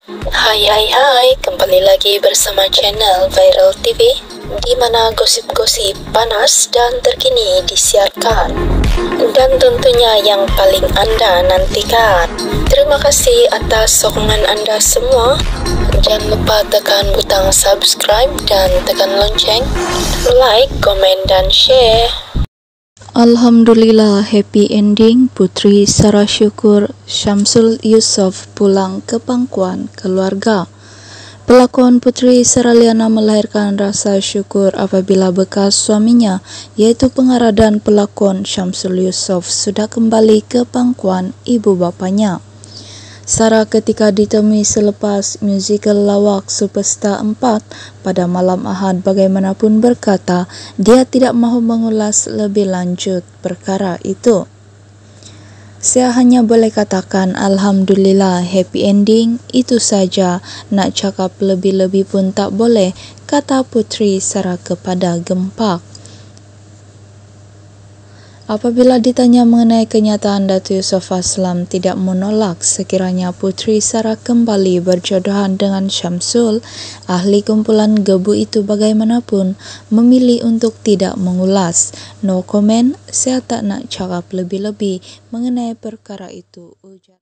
Hai, kembali lagi bersama channel Viral TV, di mana gosip-gosip panas dan terkini disiarkan, dan tentunya yang paling Anda nantikan. Terima kasih atas sokongan Anda semua. Jangan lupa tekan butang subscribe dan tekan lonceng, like, komen, dan share. Alhamdulillah, happy ending. Putri Sarah Syukur Syamsul Yusof pulang ke pangkuan keluarga. Pelakon Putri Saraliana melahirkan rasa syukur apabila bekas suaminya, yaitu pengarah dan pelakon Syamsul Yusof, sudah kembali ke pangkuan ibu bapanya. Sarah ketika ditemui selepas musikal lawak Superstar 4 pada malam Ahad bagaimanapun berkata dia tidak mahu mengulas lebih lanjut perkara itu. Saya hanya boleh katakan Alhamdulillah, happy ending, itu saja, nak cakap lebih-lebih pun tak boleh, kata Putri Sarah kepada Gempak. Apabila ditanya mengenai kenyataan, Datuk Yusof Aslam tidak menolak sekiranya Putri Sarah kembali berjodohan dengan Syamsul. Ahli kumpulan gebu itu bagaimanapun memilih untuk tidak mengulas. No comment, saya tak nak cakap lebih-lebih mengenai perkara itu, ujar.